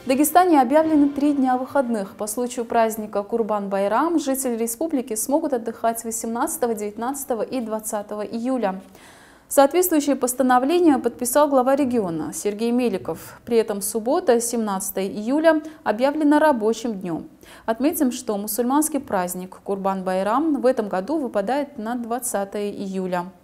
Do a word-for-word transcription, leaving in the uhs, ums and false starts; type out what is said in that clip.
В Дагестане объявлены три дня выходных. По случаю праздника Курбан-Байрам жители республики смогут отдыхать восемнадцатого, девятнадцатого и двадцатого июля. Соответствующее постановление подписал глава региона Сергей Меликов. При этом суббота, семнадцатого июля, объявлена рабочим днем. Отметим, что мусульманский праздник Курбан-Байрам в этом году выпадает на двадцатое июля.